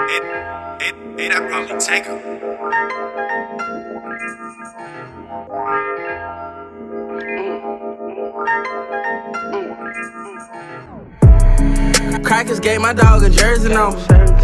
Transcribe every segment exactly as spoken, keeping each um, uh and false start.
It, it, it, I probably take her. Crackers gave my dog a jersey number.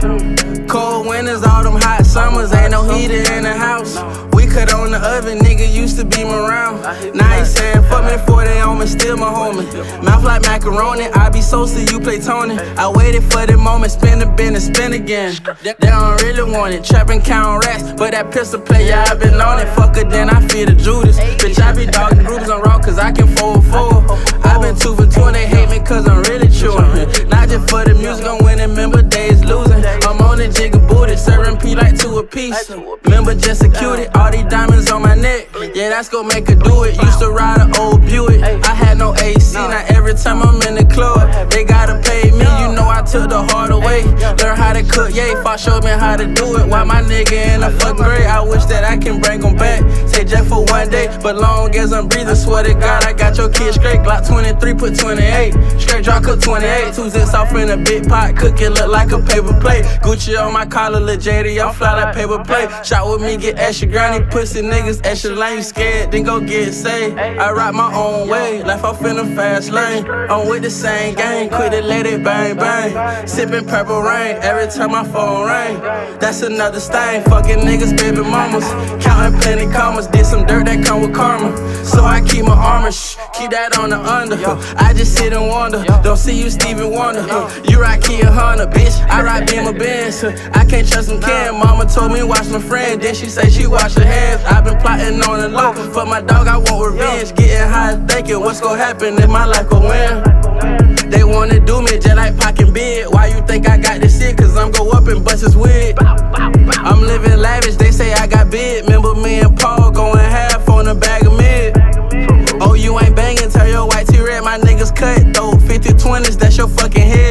Cold winters, all them hot summers, ain't no heater in the house. We cut on the oven, nigga used to be around. Now he saying fuck me before they on me, still my homie. Mouth like macaroni, I be Sosa, you play Tony. I waited for the moment, spin the bin and spin again. They don't really want it, trapping count rats, but that pistol play, yeah, I been on it. Fuck it, then I feed the Judas. Bitch, I be dogging groups on raw, cause I can fold forward. I been two for two and they hate me cause I'm really chewing. Not just for the music, I'm winning, remember days losing. I'm on the jigger booted, serving P like two a piece. Remember just executed, all these diamonds on my neck. Yeah, that's gon' make her do it. Used to ride an old Buick, I had no A C. Now every time I'm in the club, they gotta pay me. You know I took the hard away. Learn how to cook, yeah, Fa showed me how to do it. While my nigga in the fucking grade, I wish that I can bring them back. Say just for one day, but long as I'm breathing, swear to God, I got your kid straight. Glock twenty-three, put twenty-eight. Straight drop, cook twenty-eight. Two zips off in a big pot, cook it look like a paper plate. Gucci on my collar, lil' J D, I'm fly like paper plate. Shot with me, get extra granny, pussy niggas extra lame. You scared, then go get saved. I rock my own way, life off in the fast lane. I'm with the same gang, quit it, let it bang bang. Sippin' purple rain, every time my phone ring. That's another stain, fucking niggas, baby mamas. Counting plenty commas, did some dirt that come with karma. So I keep my armor, shh, keep that on the under. I just sit and wonder, don't see you Stevie Wonder. You ride Kia Honda, bitch, I ride Beamer Benz. I can't trust them can, mama told me watch my friend. Then she say she wash her hands. I been plotting on the low, for my dog I want revenge. Getting high thinking what's gon' happen if my life gon' win. They wanna do me just like Pac and Big. Why you think I got this shit? Cause I'm go up and bust his wig. I'm living lavish, they say I got big. Remember me and Paul going half on a bag of mid. Oh, you ain't banging, tell your white T-Red, my niggas cut though. fifty twenties, that's your fucking head.